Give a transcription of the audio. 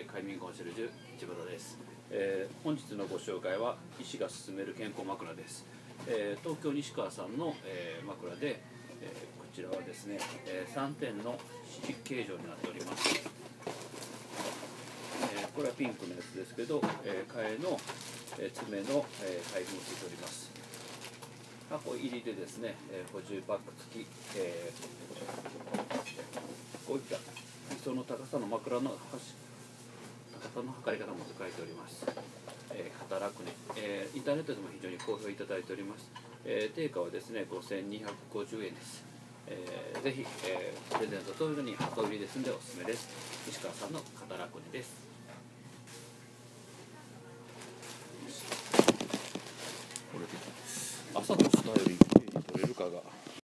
快眠コンシェルジュ市畑です。本日のご紹介は医師が勧める健康枕です。東京西川さんの、枕で、こちらはですね、3点の形状になっております。これはピンクのやつですけど、替えの、爪の、配布もついております。箱入りでですね、補充パック付き、こういった磯の高さの枕の高さの測り方も書いております。肩楽ね、インターネットでも非常に好評いただいております。定価はですね5250円です。ぜひ、プレゼント等に箱入りですのでおすすめです。西川さんの肩楽ねです。